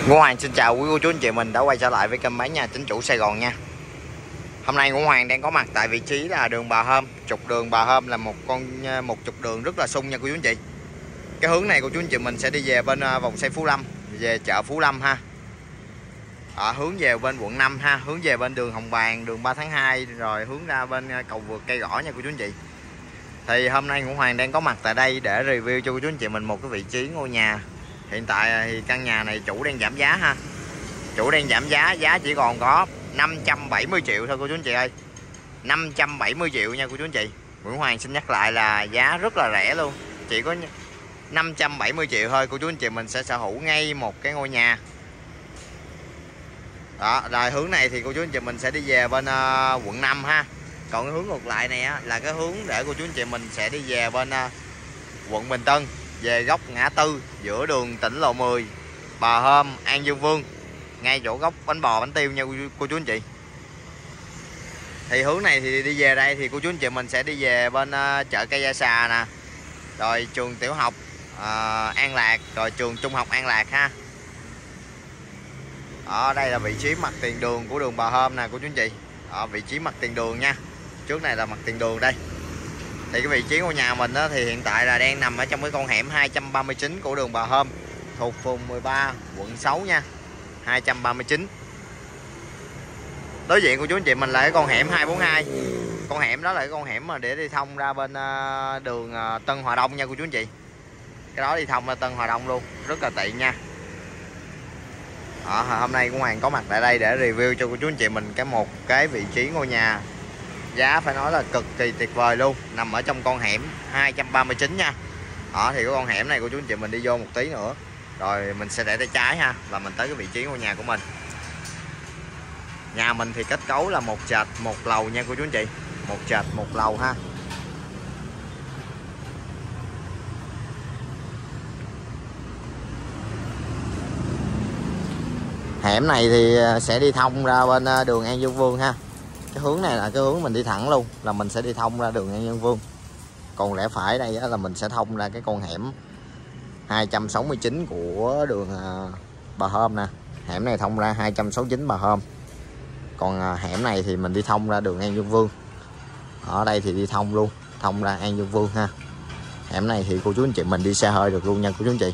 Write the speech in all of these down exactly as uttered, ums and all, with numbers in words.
Ngũ Hoàng xin chào quý cô chú anh chị mình đã quay trở lại với kênh bán nhà chính chủ Sài Gòn nha. Hôm nay Ngũ Hoàng đang có mặt tại vị trí là đường Bà Hôm. Trục đường Bà Hôm là một con một trục đường rất là sung nha cô chú anh chị. Cái hướng này cô chú anh chị mình sẽ đi về bên vòng xoay Phú Lâm, về chợ Phú Lâm ha. Ở hướng về bên quận năm ha, hướng về bên đường Hồng Bàng, đường ba tháng hai, rồi hướng ra bên cầu vượt Cây Gõ nha cô chú anh chị. Thì hôm nay Ngũ Hoàng đang có mặt tại đây để review cho cô chú anh chị mình một cái vị trí ngôi nhà. Hiện tại thì căn nhà này chủ đang giảm giá ha. Chủ đang giảm giá, giá chỉ còn có năm trăm bảy mươi triệu thôi cô chú anh chị ơi. năm trăm bảy mươi triệu nha cô chú anh chị. Nguyễn Hoàng xin nhắc lại là giá rất là rẻ luôn. Chỉ có năm trăm bảy mươi triệu thôi cô chú anh chị mình sẽ sở hữu ngay một cái ngôi nhà. Đó, rồi hướng này thì cô chú anh chị mình sẽ đi về bên uh, quận năm ha. Còn cái hướng ngược lại này á, là cái hướng để cô chú anh chị mình sẽ đi về bên uh, quận Bình Tân, về góc ngã tư giữa đường tỉnh lộ mười, Bà Hôm, An Dương Vương, ngay chỗ góc bánh bò bánh tiêu nha cô chú anh chị. Thì hướng này thì đi về đây thì cô chú anh chị mình sẽ đi về bên uh, chợ Cây Gia Xà nè, rồi trường tiểu học uh, An Lạc, rồi trường trung học An Lạc ha. Ở đây là vị trí mặt tiền đường của đường Bà Hôm nè cô chú anh chị. Ở vị trí mặt tiền đường nha. Trước này là mặt tiền đường đây. Thì cái vị trí ngôi nhà mình đó, thì hiện tại là đang nằm ở trong cái con hẻm hai trăm ba mươi chín của đường Bà Hôm, thuộc phường mười ba, quận sáu nha. hai trăm ba mươi chín. Đối diện của chú anh chị mình là cái con hẻm hai bốn hai. Con hẻm đó là cái con hẻm mà để đi thông ra bên đường Tân Hòa Đông nha cô chú anh chị. Cái đó đi thông ra Tân Hòa Đông luôn, rất là tiện nha. Đó, hôm nay Ngũ Hoàng có mặt tại đây để review cho cô chú anh chị mình cái một cái vị trí ngôi nhà. Giá phải nói là cực kỳ tuyệt vời luôn, nằm ở trong con hẻm hai trăm ba mươi chín nha. Đó, thì cái con hẻm này cô chú anh chị mình đi vô một tí nữa rồi mình sẽ để tay trái ha, và mình tới cái vị trí ngôi nhà của mình. Nhà mình thì kết cấu là một trệt một lầu nha cô chú anh chị, một trệt một lầu ha. Hẻm này thì sẽ đi thông ra bên đường An Dương Vương ha. Cái hướng này là cái hướng mình đi thẳng luôn, là mình sẽ đi thông ra đường An Dương Vương. Còn rẽ phải đây là mình sẽ thông ra cái con hẻm hai trăm sáu mươi chín của đường Bà Hôm nè. Hẻm này thông ra hai trăm sáu mươi chín Bà Hôm. Còn hẻm này thì mình đi thông ra đường An Dương Vương. Ở đây thì đi thông luôn, thông ra An Dương Vương ha. Hẻm này thì cô chú anh chị mình đi xe hơi được luôn nha cô chú anh chị.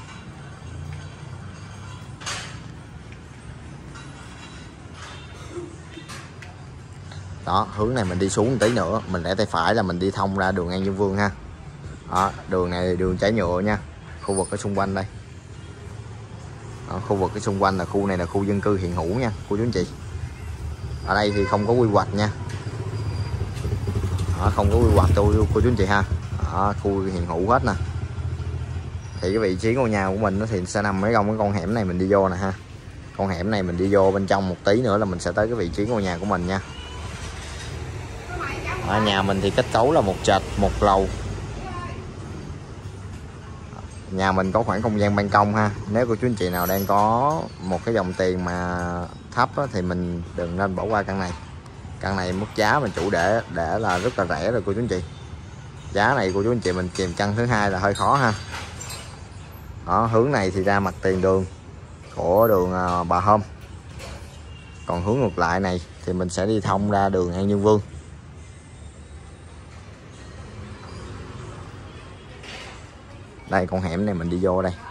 Đó, hướng này mình đi xuống một tí nữa, mình rẽ tay phải là mình đi thông ra đường An Dương Vương ha. Đó, đường này là đường trải nhựa nha. Khu vực ở xung quanh đây. Đó, khu vực ở xung quanh là khu này là khu dân cư hiện hữu nha cô chú anh chị. Ở đây thì không có quy hoạch nha. Đó, không có quy hoạch tôi cô chú anh chị ha. Đó, khu hiện hữu hết nè. Thì cái vị trí ngôi nhà của mình nó thì sẽ nằm ở trong cái con hẻm này mình đi vô nè ha. Con hẻm này mình đi vô bên trong một tí nữa là mình sẽ tới cái vị trí ngôi nhà của mình nha. Ở nhà mình thì kết cấu là một trệt một lầu. Nhà mình có khoảng không gian ban công ha. Nếu cô chú anh chị nào đang có một cái dòng tiền mà thấp đó, thì mình đừng nên bỏ qua căn này. Căn này mức giá mình chủ để để là rất là rẻ rồi cô chú anh chị. Giá này cô chú anh chị mình kìm căn thứ hai là hơi khó ha. Đó, hướng này thì ra mặt tiền đường của đường Bà Hôm. Còn hướng ngược lại này thì mình sẽ đi thông ra đường An Dương Vương. Đây, con hẻm này mình đi vô đây.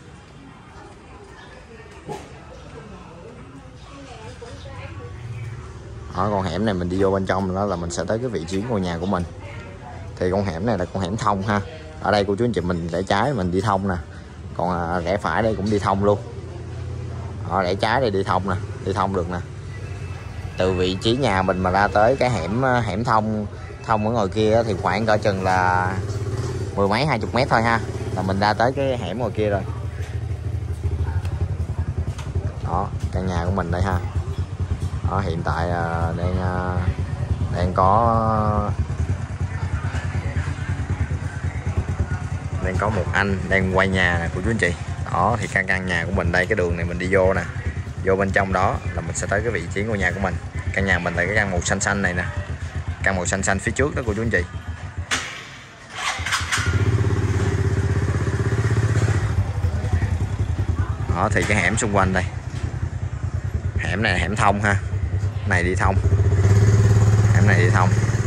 Ở con hẻm này mình đi vô bên trong đó là mình sẽ tới cái vị trí ngôi nhà của mình. Thì con hẻm này là con hẻm thông ha. Ở đây cô chú anh chị mình rẽ trái mình đi thông nè. Còn rẽ phải đây cũng đi thông luôn. Ở rẽ trái đây đi thông nè, đi thông được nè. Từ vị trí nhà mình mà ra tới cái hẻm hẻm thông thông ở ngoài kia thì khoảng cỡ chừng là mười mấy hai chục mét thôi ha, là mình ra tới cái hẻm ngoài kia rồi. Đó, căn nhà của mình đây ha. Đó, hiện tại đang đang có đang có một anh đang quay nhà nè cô chú anh chị. Đó, thì căn căn nhà của mình đây, cái đường này mình đi vô nè, vô bên trong đó là mình sẽ tới cái vị trí ngôi nhà của mình. Căn nhà mình là cái căn màu xanh xanh này nè, căn màu xanh xanh phía trước đó cô chú anh chị. Đó thì cái hẻm xung quanh đây, hẻm này là hẻm thông ha, này đi thông, hẻm này đi thông.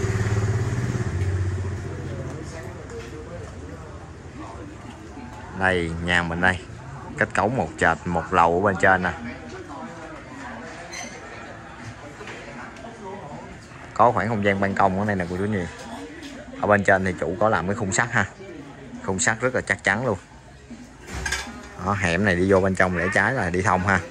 Đây nhà mình đây, kết cấu một trệt một lầu ở bên trên nè, có khoảng không gian ban công ở đây nè cô chú anh chị. Ở bên trên thì chủ có làm cái khung sắt ha, khung sắt rất là chắc chắn luôn. Đó, hẻm này đi vô bên trong để trái là đi thông ha.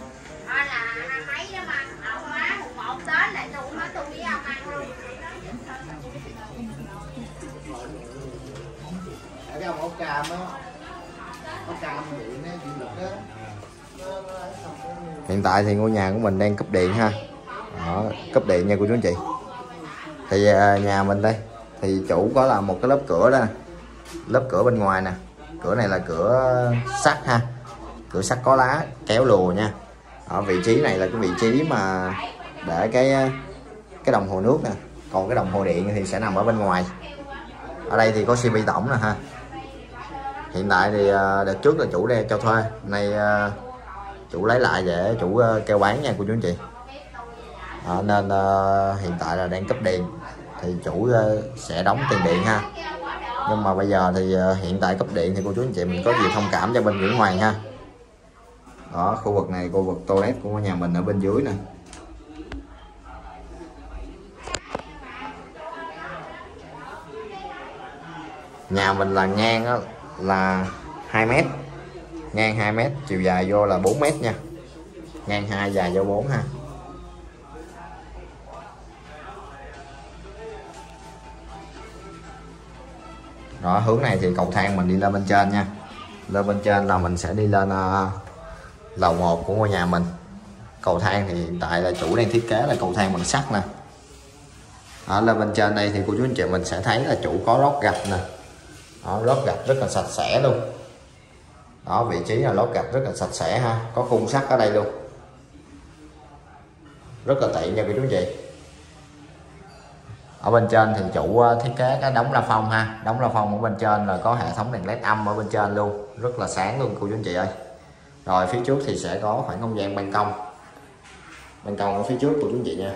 Hiện tại thì ngôi nhà của mình đang cúp điện ha. Đó, cúp điện nha cô chú anh chị. Thì nhà mình đây thì chủ có làm một cái lớp cửa đó, lớp cửa bên ngoài nè, cửa này là cửa sắt ha, cửa sắt có lá kéo lùa nha. Ở vị trí này là cái vị trí mà để cái cái đồng hồ nước nè, còn cái đồng hồ điện thì sẽ nằm ở bên ngoài. Ở đây thì có xê pê tổng nè ha. Hiện tại thì đợt trước là chủ đang cho thuê, nay chủ lấy lại để chủ kêu bán nha cô chú anh chị. À, nên uh, hiện tại là đang cấp điện thì chủ uh, sẽ đóng tiền điện ha. Nhưng mà bây giờ thì uh, hiện tại cấp điện thì cô chú anh chị mình có gì thông cảm cho bên Nguyễn Hoàng ha. Đó, khu vực này khu vực toilet của nhà mình ở bên dưới nè. Nhà mình là ngang á, là hai mét, ngang hai mét, chiều dài vô là bốn mét nha, ngang hai dài vô bốn ha. Đó, hướng này thì cầu thang mình đi lên bên trên nha, lên bên trên là mình sẽ đi lên uh, lầu một của ngôi nhà mình. Cầu thang thì hiện tại là chủ đang thiết kế là cầu thang bằng sắt nè. Ở lên bên trên đây thì cô chú anh chị mình sẽ thấy là chủ có lót gạch nè. Đó, lót gạch rất là sạch sẽ luôn. Đó, vị trí là lót gạch rất là sạch sẽ ha, có khung sắt ở đây luôn, rất là tiện nha cô chú anh chị. Ở bên trên thì chủ thiết kế cái đống la phong ha, đống la phong ở bên trên là có hệ thống đèn led âm ở bên trên luôn, rất là sáng luôn cô chú anh chị ơi. Rồi phía trước thì sẽ có khoảng không gian ban công, ban công ở phía trước cô chú anh chị nha.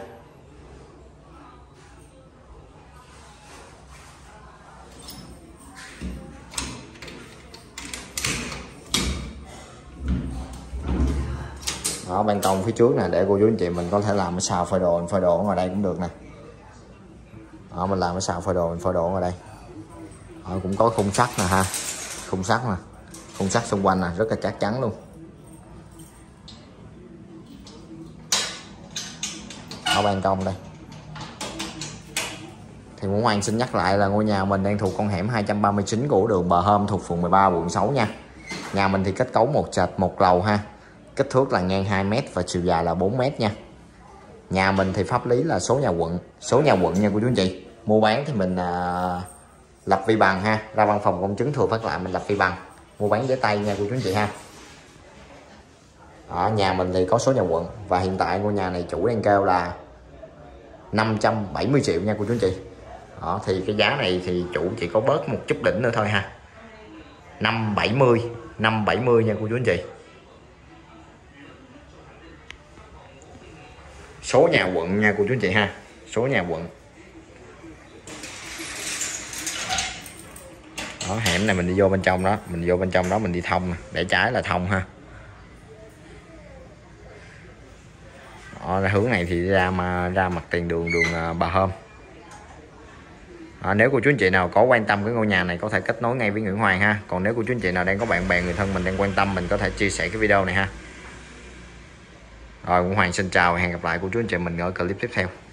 Đó, ban công phía trước nè, để cô chú anh chị mình có thể làm cái xào phơi đồ, phơi đồ ở ngoài đây cũng được nè. Đó, mình làm cái xào phơi đồ, mình phơi đồ ở ngoài đây. Đó, cũng có khung sắt nè ha, khung sắt nè, khung sắt xung quanh nè, rất là chắc chắn luôn. Ở ban công đây thì Nguyễn Hoàng xin nhắc lại là ngôi nhà mình đang thuộc con hẻm hai trăm ba mươi chín của đường Bờ Hôm, thuộc phường mười ba quận sáu nha. Nhà mình thì kết cấu một trệt một lầu ha, kích thước là ngang hai mét và chiều dài là bốn mét nha. Nhà mình thì pháp lý là số nhà quận, số nhà quận nha cô chú anh chị. Mua bán thì mình à, lập vi bằng ha, ra văn phòng công chứng thừa phát lại mình lập vi bằng, mua bán giấy tay nha cô chú anh chị ha. Ở nhà mình thì có số nhà quận và hiện tại ngôi nhà này chủ đang kêu là năm trăm bảy mươi triệu nha cô chú anh chị. Đó, thì cái giá này thì chủ chỉ có bớt một chút đỉnh nữa thôi ha, năm bảy mươi, năm bảy mươi nha cô chú anh chị. Số nhà quận nha cô chú anh chị ha, số nhà quận. Đó, hẻm này mình đi vô bên trong đó, mình vô bên trong đó mình đi thông nè, để trái là thông ha. Đó, hướng này thì ra mà ra mặt tiền đường đường Bà Hôm. À, nếu cô chú anh chị nào có quan tâm cái ngôi nhà này có thể kết nối ngay với Nguyễn Hoàng ha. Còn nếu cô chú anh chị nào đang có bạn bè người thân mình đang quan tâm, mình có thể chia sẻ cái video này ha. Rồi Nguyễn Hoàng xin chào và hẹn gặp lại cô chú anh chị mình ở clip tiếp theo.